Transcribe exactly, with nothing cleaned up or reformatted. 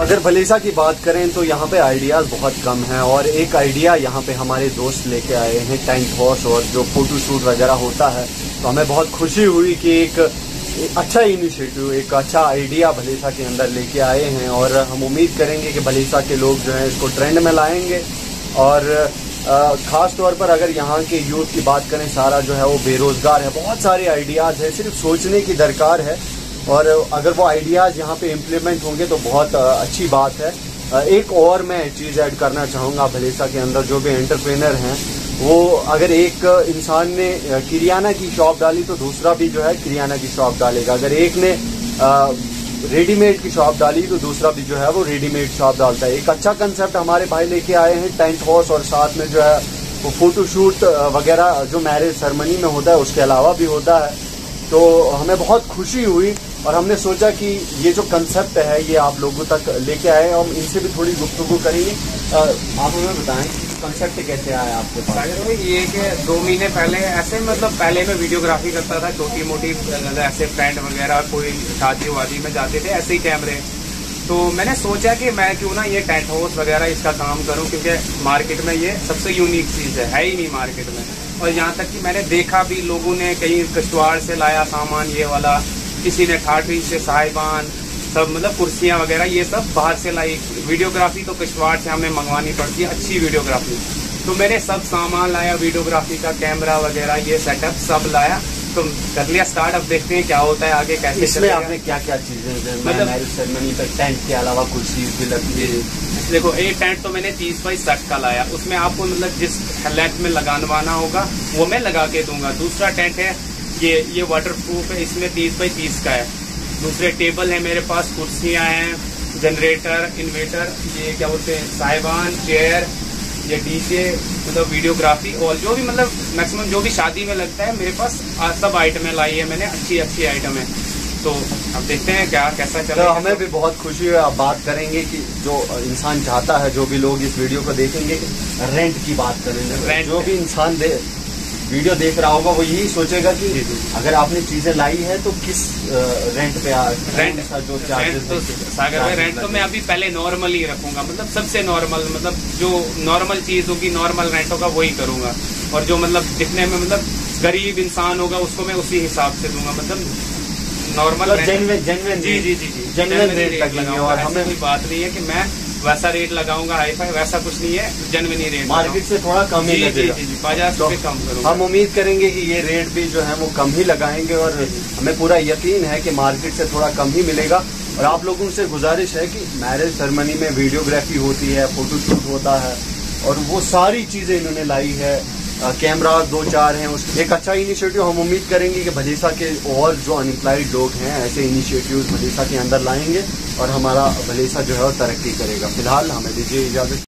अगर भलेसा की बात करें तो यहाँ पे आइडियाज़ बहुत कम हैं, और एक आइडिया यहाँ पे हमारे दोस्त लेके आए हैं, टेंट हाउस और जो फोटो शूट वगैरह होता है। तो हमें बहुत खुशी हुई कि एक, एक अच्छा इनिशिएटिव, एक अच्छा आइडिया भलेसा के अंदर लेके आए हैं, और हम उम्मीद करेंगे कि भलेसा के लोग जो हैं इसको ट्रेंड में लाएंगे। और ख़ास तौर पर अगर यहाँ के यूथ की बात करें, सारा जो है वो बेरोज़गार है, बहुत सारे आइडियाज़ हैं, सिर्फ सोचने की दरकार है, और अगर वो आइडियाज़ यहाँ पे इम्प्लीमेंट होंगे तो बहुत अच्छी बात है। एक और मैं चीज़ ऐड करना चाहूँगा, भलेसा के अंदर जो भी एंटरप्रेनर हैं, वो अगर एक इंसान ने किरियाना की शॉप डाली तो दूसरा भी जो है किरियाना की शॉप डालेगा। अगर एक ने रेडीमेड की शॉप डाली तो दूसरा भी जो है वो रेडीमेड शॉप डालता है। एक अच्छा कंसेप्ट हमारे भाई लेके आए हैं, टेंट हाउस, और साथ में जो है वो फ़ोटो शूट वगैरह जो मैरिज सेरेमनी में होता है उसके अलावा भी होता है। तो हमें बहुत खुशी हुई, और हमने सोचा कि ये जो कंसेप्ट है ये आप लोगों तक लेके आए, हम इनसे भी थोड़ी गुफ्तगू करेंगे। आप हमें बताएं कंसेप्ट कैसे आया आपके पास? सागर भाई, ये कि दो महीने पहले ऐसे, मतलब पहले मैं वीडियोग्राफी करता था, छोटी मोटी ऐसे फ्रेंड वगैरह कोई शादी वादी में जाते थे ऐसे ही कैमरे। तो मैंने सोचा कि मैं क्यों ना ये टेंट हाउस वगैरह इसका काम करूं, क्योंकि मार्केट में ये सबसे यूनिक चीज़ है, है ही नहीं मार्केट में। और यहाँ तक कि मैंने देखा भी, लोगों ने कहीं किश्तवाड़ से लाया सामान ये वाला, किसी ने ठाठरी से साहिबान, सब मतलब कुर्सियाँ वगैरह ये सब बाहर से लाई। वीडियोग्राफी तो किश्तवाड़ से हमें मंगवानी पड़ती है, अच्छी वीडियोग्राफी। तो मैंने सब सामान लाया, वीडियोग्राफी का कैमरा वगैरह ये सेटअप सब लाया, तो कर लिया स्टार्ट। अब देखते हैं क्या होता है आगे, कैसे इसमें आपने क्या क्या चीजें, मतलब मैरिज सेरेमनी पर टेंट के अलावा कुर्सी भी लगती है? देखो, एक टेंट तो मैंने तीस बाई साठ का लाया, उसमें आपको मतलब जिस लेंथ में लगाना होगा वो मैं लगा के दूंगा। दूसरा टेंट है ये ये वाटर प्रूफ है, इसमें तीस बाई तीस का है। दूसरे टेबल है मेरे पास, कुर्सियाँ हैं, जनरेटर, इन्वेटर, ये क्या बोलते हैं, साहिबान, चेयर, ये डीजे, मतलब वीडियोग्राफी, और जो भी मतलब मैक्सिमम जो भी शादी में लगता है मेरे पास सब आइटमें लाई है मैंने, अच्छी अच्छी आइटम है। तो अब देखते हैं क्या कैसा चला। तो हमें भी बहुत खुशी है। आप बात करेंगे कि जो इंसान चाहता है, जो भी लोग इस वीडियो को देखेंगे, रेंट की बात करेंगे। रेंट जो भी इंसान दे वीडियो देख रहा होगा वो यही सोचेगा कि अगर आपने चीजें लाई है तो किस रेंट पे आ, रेंट जो चार्जेस तो सागर में रेंट तो मैं अभी पहले नॉर्मल ही रखूंगा, मतलब सबसे नॉर्मल, मतलब जो नॉर्मल चीज होगी नॉर्मल रेंट होगा वही करूंगा। और जो मतलब दिखने में मतलब गरीब इंसान होगा उसको मैं उसी हिसाब से दूंगा, मतलब नॉर्मल जेन्युइन जेन्युइन जी जी जी जी जेन्युइन रेट लगाऊंगा। और हमें कोई बात नहीं है कि मैं वैसा रेट लगाऊंगा हाई फाई, वैसा कुछ नहीं है, जेन्युइन रेट मार्केट से थोड़ा कम ही लगेगा। पचास रुपए कम करूंगा। हम उम्मीद करेंगे कि ये रेट भी जो है वो कम ही लगाएंगे, और हमें पूरा यकीन है कि मार्केट से थोड़ा कम ही मिलेगा। और आप लोगों से गुजारिश है कि मैरिज सेरेमनी में वीडियोग्राफी होती है, फोटोशूट होता है, और वो सारी चीजें इन्होंने लाई है, कैमरा दो चार हैं, उसके एक अच्छा इनिशिएटिव। हम उम्मीद करेंगे कि भलेसा के और जो अनएम्प्लॉयड लोग हैं ऐसे इनिशिएटिव्स भलेसा के अंदर लाएंगे, और हमारा भलेसा जो है वो तरक्की करेगा। फिलहाल हमें दीजिए इजाजत।